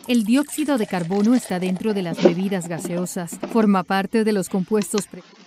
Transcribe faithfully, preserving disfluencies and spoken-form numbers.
El dióxido de carbono está dentro de las bebidas gaseosas. Forma parte de los compuestos pre